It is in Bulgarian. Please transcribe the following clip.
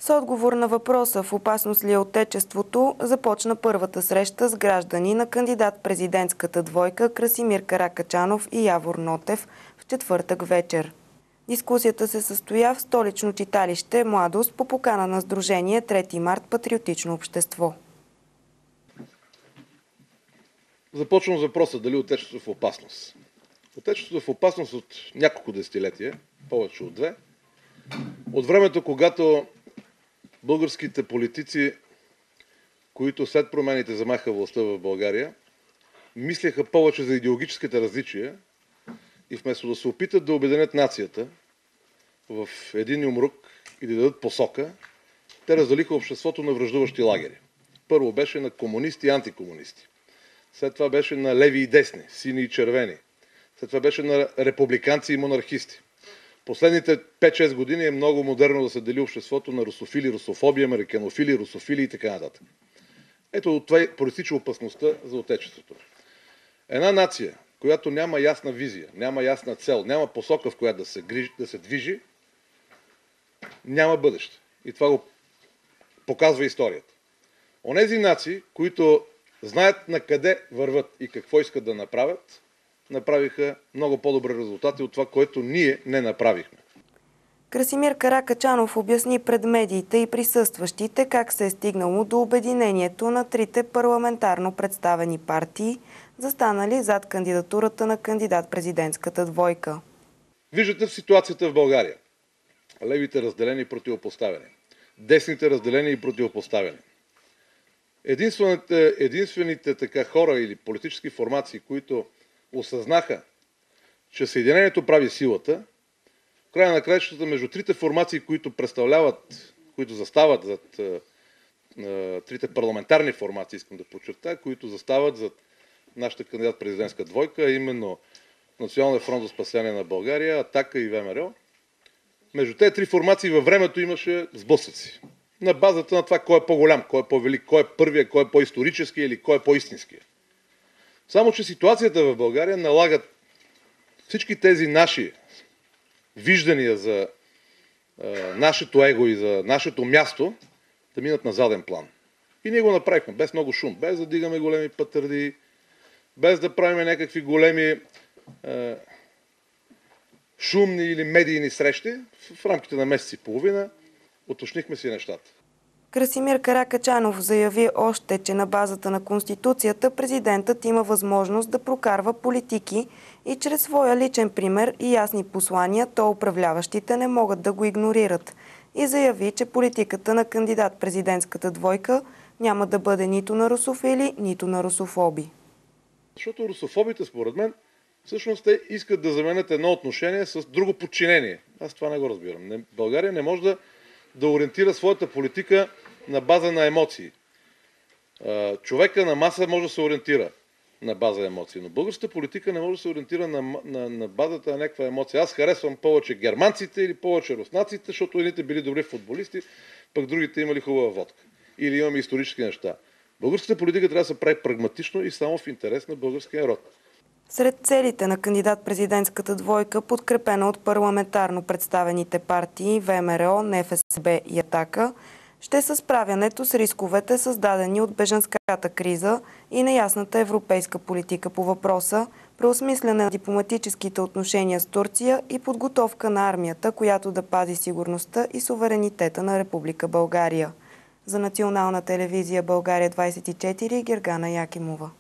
С отговор на въпроса в опасност ли е отечеството, започна първата среща с граждани на кандидат-президентската двойка Красимир Каракачанов и Явор Нотев в четвъртък вечер. Дискусията се състоя в столично читалище „Младост“ по покана на Сдружение 3 март Патриотично общество. Започвам с въпроса дали отечеството е в опасност. Отечеството е в опасност от няколко десетилетия, повече от 2. От времето, когато българските политици, които след промените замаха властта в България, мислеха повече за идеологическите различия и вместо да се опитат да обединят нацията в един юмрук и да дадат посока, те разделиха обществото на враждуващи лагери. Първо беше на комунисти и антикомунисти. След това беше на леви и десни, сини и червени. След това беше на републиканци и монархисти. Последните 5-6 години е много модерно да се дели обществото на русофили, русофоби, американофили, русофили и така нататък. Ето от това произтича опасността за отечеството. Една нация, която няма ясна визия, няма ясна цел, няма посока, в която да се движи, няма бъдеще. И това го показва историята. Онези нации, които знаят на къде върват и какво искат да направят, направиха много по-добри резултати от това, което ние не направихме. Красимир Каракачанов обясни пред медиите и присъстващите как се е стигнало до обединението на трите парламентарно представени партии, застанали зад кандидатурата на кандидат-президентската двойка. Виждате в ситуацията в България. Левите разделени и противопоставени. Десните разделени и противопоставени. Единствените така хора или политически формации, които осъзнаха, че съединението прави силата, в края на краищата между трите формации, които застават зад трите парламентарни формации, искам да подчертая, които застават зад нашата кандидат-президентска двойка, а именно Националния фронт за спасение на България, Атака и ВМРО. Между тези три формации във времето имаше сблъсъци. На базата на това кой е по-голям, кой е по-велик, кой е първия, кой е по-исторически или кой е по-истинския. Само че ситуацията в България налага всички тези наши виждания за нашето его и за нашето място да минат на заден план. И ние го направихме без много шум, без да дигаме големи патърди, без да правим някакви големи шумни или медийни срещи. В рамките на месец и половина уточнихме си нещата. Красимир Каракачанов заяви още, че на базата на Конституцията президентът има възможност да прокарва политики и чрез своя личен пример и ясни послания, то управляващите не могат да го игнорират. И заяви, че политиката на кандидат-президентската двойка няма да бъде нито на русофили, нито на русофоби. Защото русофобите, според мен, всъщност те искат да заменят едно отношение с друго подчинение. Аз това не го разбирам. България не може да ориентира своята политика на база на емоции. Човека на маса може да се ориентира на база емоции, но българската политика не може да се ориентира на базата на някаква емоция. Аз харесвам повече германците или повече руснаците, защото едните били добри футболисти, пък другите имали хубава водка. Или имаме исторически неща. Българската политика трябва да се прави прагматично и само в интерес на българския народ. Сред целите на кандидат-президентската двойка, подкрепена от парламентарно представените партии ВМРО, НФСБ и Атака, ще са справянето с рисковете, създадени от бежанската криза и неясната европейска политика по въпроса, преосмисляне на дипломатическите отношения с Турция и подготовка на армията, която да пази сигурността и суверенитета на Република България. За Национална телевизия България 24 Гергана Якимова.